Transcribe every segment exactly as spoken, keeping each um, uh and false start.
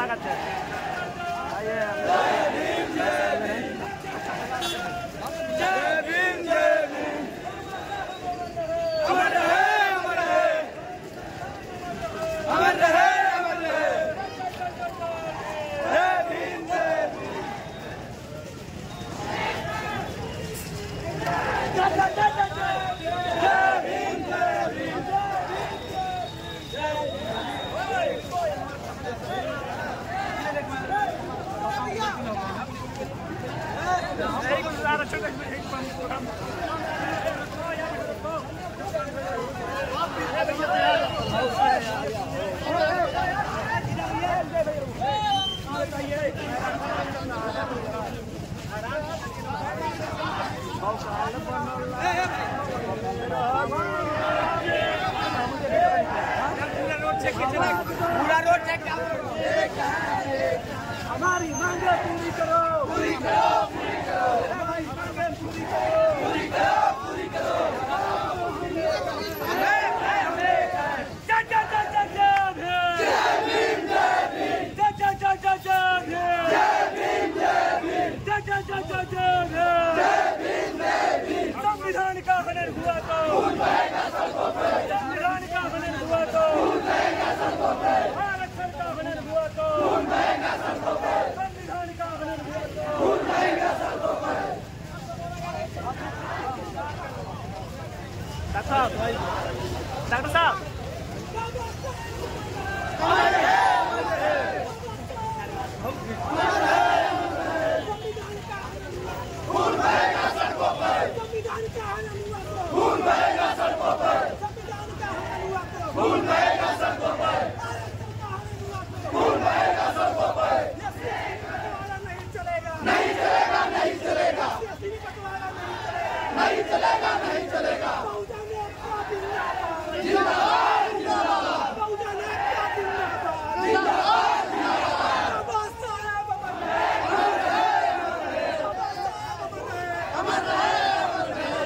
लगाते हैं। आइए जय भीम जय भीम अमर रहे अमर रहे अमर रहे अमर रहे जय भीम जय भीम पूरा रोड चेक हमारी मांगे पूरी करो पूरी करो पूरी करो हमारी मांगे पूरी करो पूरी करो पूरी करो जय जय जय जय जय भीम जय भीम जय जय जय जय जय भीम जय भीम जय जय जय जय जय भीम जय भीम संविधान का हनन हुआ तो खून बहेगा सड़कों पे संविधान का हनन हुआ तो खून बहेगा सड़कों पे आरक्षण का हनन हुआ तो खून बहेगा सड़कों पे संविधान का हनन हुआ तो खून बहेगा सड़कों पे। डॉक्टर साहब डॉक्टर साहब खून बहेगा सड़कों पर संविधान का हनन हुआ तो खून बहेगा सड़कों पर संविधान का हनन हुआ तो खून बहेगा सड़कों पर खून बहेगा सड़कों पर नहीं चलेगा नहीं चलेगा नहीं चलेगा नहीं चलेगा नहीं चलेगा जिंदाबाद जिंदाबाद बहुजन एकता जिंदाबाद जिंदाबाद जिंदाबाद बाबा साहब अमर रहे अमर रहे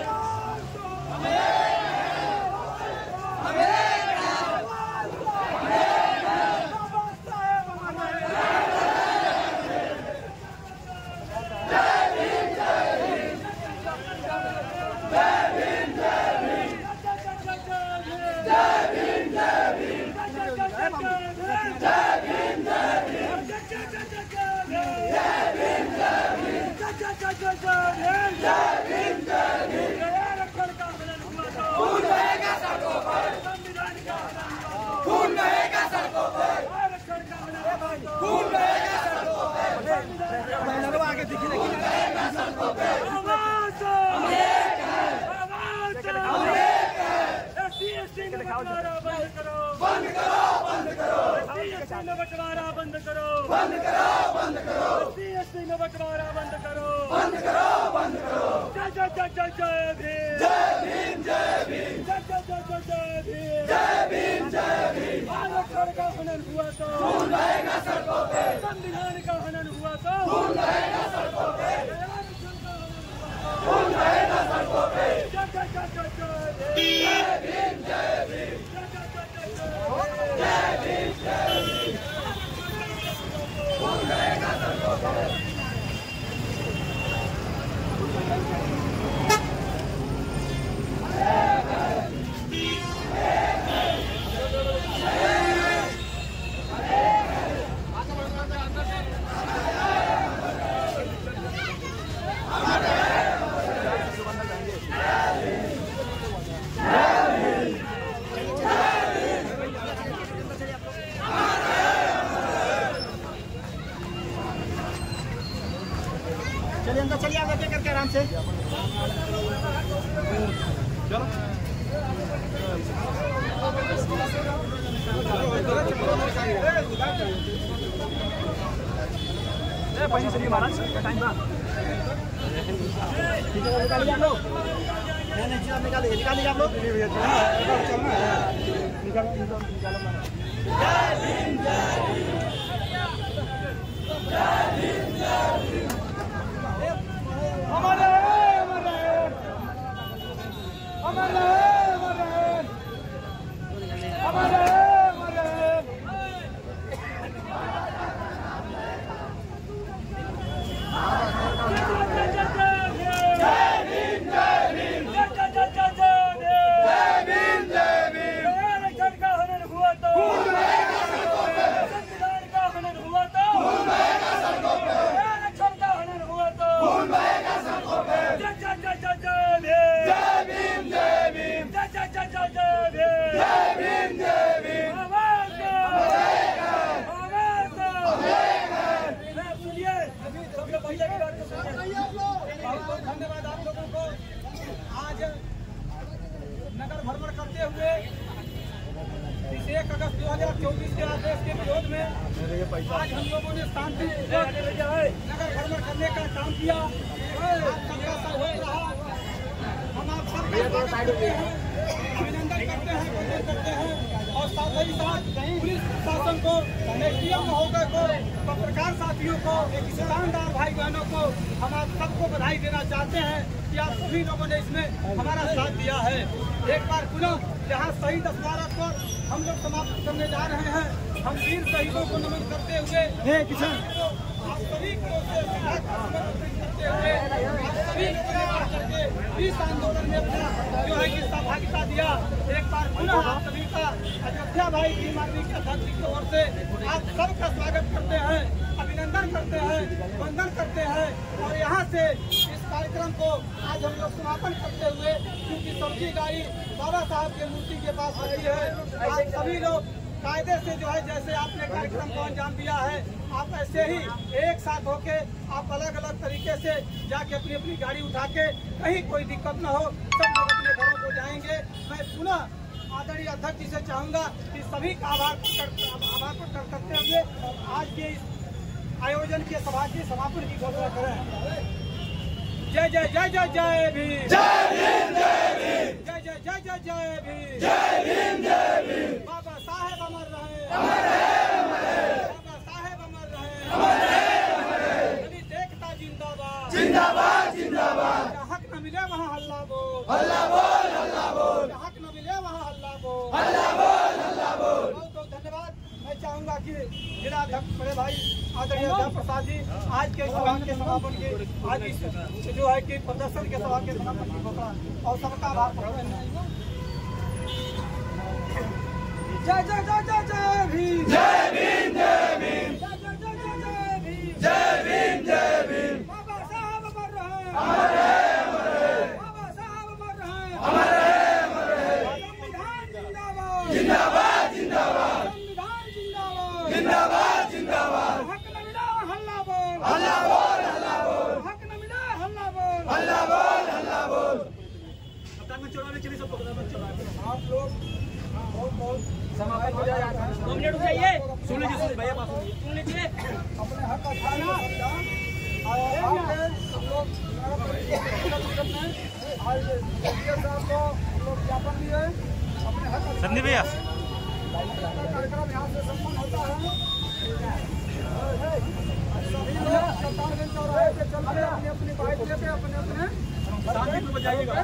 बंद करो बंद करो बंटवारा बंद करो बंद करो बंद करो बंटवारा बंद करो बंद करो बंद करो जय जय जय जय जय भीम जय भीम जय भीम जय जय जय जय भीम जय भीम जय भीम आरक्षण का हनन हुआ तो खून बहेगा सड़कों पे संविधान का हनन हुआ तो खून बहेगा सड़कों पे खून बहेगा सड़कों पे जय जय जय जय भीम जय भीम जय भीम जय भीम खून बहेगा सड़कों पे। चलिए अंदर चलिए आगे करके आराम से चलो पैसे चलिए महाराज टाइम ना निकालिए आप लोग नहीं नहीं चीज़ निकालिए निकालिए आप लोग निकालो निकालो निकालो जय भीम जय भीम जय भीम अमर रहे अमर रहे अमर रहे अमर रहे अमर रहे अमर रहे दो हजार चौबीस के आदेश के विरोध में आज हम लोगों ने शांति नगर भ्रमण करने का काम किया। आप सबका सहयोग रहा। हम आप सबका स्वागत करते हैं, अभिनंदन करते हैं, वंदन करते हैं और साथ ही साथ पुलिस प्रशासन को, एसडीएम महोदय को, पत्रकार साथियों को, दुकानदार भाई बहनों को हम आप सबको बधाई देना चाहते हैं कि आप सभी लोगों ने इसमें हमारा साथ दिया है। एक बार पुनः यहाँ शहीद स्मारक पर हम लोग समाप्त करने जा रहे हैं। हम वीर शहीदों को नमन करते हुए आप सभी को करते हुए आप सभी लोगों ने इस आंदोलन में अपना जो है कि सहभागिता दिया। एक बार पुनः आप सभी का अयोध्या भाई भीम आर्मी के अध्यक्ष की ओर से आप सबका स्वागत करते हैं, अभिनंदन करते हैं, वंदन करते हैं और यहाँ से इस कार्यक्रम को आज हम लोग समापन करते हुए, क्योंकि सब्जी गाड़ी बाबा साहब के मूर्ति के पास खड़ी है, आप सभी लोग कायदे से जो है जैसे आपने कार्यक्रम को अंजाम दिया है, आप ऐसे ही एक साथ होके आप अलग अलग तरीके से जाके अपनी अपनी गाड़ी उठा के कहीं कोई दिक्कत न हो, सब लोग अपने घरों को जाएंगे। मैं पुनः आदरणीय अध्यक्ष जी से चाहूंगा कि सभी का आभार आभार प्रकट करते हुए आज के इस आयोजन के सभा के समापन की घोषणा करें। जय जय जय जय जय भीम, जय भीम जय भीम, जय जय जय जय जय भीम, जय भीम जय भीम। बाबा साहेब अमर रहे, अमर है अमर है, बाबा साहेब अमर रहे, अमर है अमर है। दलित एकता जिंदाबाद, जिंदाबाद जिंदाबाद। जहाँ हक न मिले वहाँ हल्ला बोल, हल्ला बोल हल्ला बोल, जहाँ हक न मिले वहाँ हल्ला बोल, हल्ला बोल हल्ला बोल। बहुत बहुत धन्यवाद। मैं चाहूंगा कि जिला अध्यक्ष बड़े भाई आदरणीय अध्यक्ष प्रसाद जी आज के सभा के समापन के आज इस जो है कि प्रदर्शन के सभा के समापन की घोषणा और सबका आभार प्रकट करें। जय जय जय जय जय भीम, जय भीम जय भीम, जय जय जय जय जय भीम, जय भीम जय भीम। बाबा साहब अमर रहे, अमर है अमर है, बाबा साहब अमर रहे, अमर है अमर है। संविधान जिंदाबाद, जिंदाबाद जिंदाबाद, संविधान जिंदाबाद, जिंदाबाद जिंदाबाद। हक न मिला हल्ला बोल, हल्ला बोल हल्ला बोल, हक न मिला हल्ला बोल, हल्ला बोल हल्ला बोल। आप लोग बहुत बहुत समापन हो जाए, दो मिनट रुकिए, सुन लीजिए, सुन भैया बात सुन लीजिए। अपने हक का ख्याल रखना और आगे हम लोग आज एसडीएम साहब को हम लोग ज्ञापन दिए अपने हक का संदीप भैया कार्यक्रम यहाँ से सम्पन्न होता है। सभी लोग सरदारगंज चौराहे पे चल के अपनी अपनी बाइक लेके अपने अपने शांति से बजाइएगा।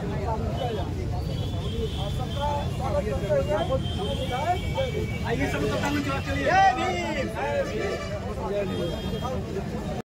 सबका स्वागत करते हुए आइए सब लोग चलिए। जय भीम।